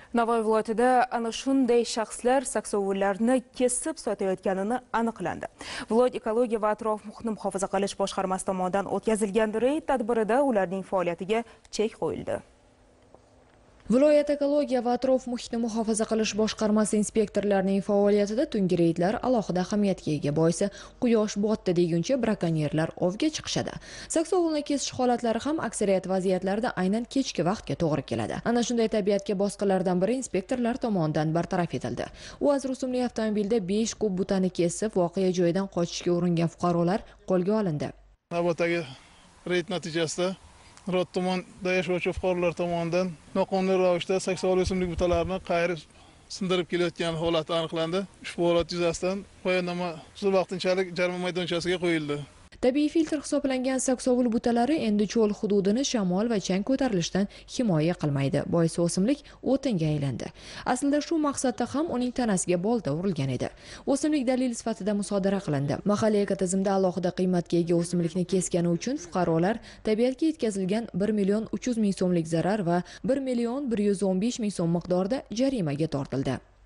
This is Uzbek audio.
Navoiy viloyatida ana shunday shaxslar saksovullarni kesib sotayotganini aniqlandi. Viloyat ekologiya va atrof muhitni muhofaza qilish boshqarmasi tomonidan o'tkazilgan reyd tadbirida ularning faoliyatiga chek qo'yildi. Viloyat ekologiya va atrof muhitni muhofaza qilish boshqarmasi inspektorlarining faoliyatida tungi reydlar alohida ahamiyatga ega. Boisi quyosh botdi deguncha brakonyerlar ovga chiqishadi. Saksovulni kesish holatlari ham aksariyat vaziyatlarda aynan kechki vaqtga to'g'ri keladi. Ana shunday tabiatga bosqinlardan biri inspektorlar tomonidan bartaraf etildi. UAZ rusumli avtomobilda 5 kub butani kesib, voqea joyidan qochishga uringan fuqarolar qo'lga olindi. Navbatdagi reyd natijasida Rot tumanida yashovchi fuqarolar tomonidan noqonuniy ravishda saksovul o'simlik butalarini qayirib sindirib kelayotgan holati aniqlandi. Ushbu holat yuzasidan bayonnoma vaqtinchalik jarima maydonchasiga qo'yildi. Tabiiy filtr hisoblangan saksovul butalari endi cho'l hududini shamol va chang ko'tarilishidan himoya qilmaydi. Boisi o'simlik o'tinga aylandi. Aslida shu maqsadda ham uning tanasiga bolta urilgan edi. O'simlik dalil sifatida musodara qilindi. Mahalliy ekotizimda alohida qiymatga ega o'simlikni kesgani uchun fuqarolar tabiatga yetkazilgan 1 300 000 so'mlik zarar va 1 115 000 so'm miqdorida jarimaga tortildi.